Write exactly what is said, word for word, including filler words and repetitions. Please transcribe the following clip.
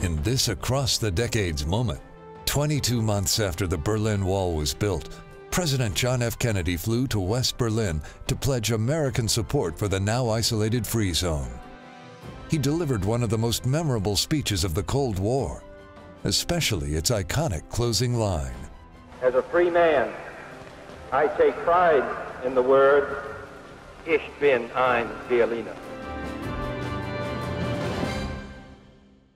In this across-the-decades moment, twenty-two months after the Berlin Wall was built, President John F. Kennedy flew to West Berlin to pledge American support for the now isolated Free Zone. He delivered one of the most memorable speeches of the Cold War, especially its iconic closing line. As a free man, I take pride in the word, Ich bin ein Berliner.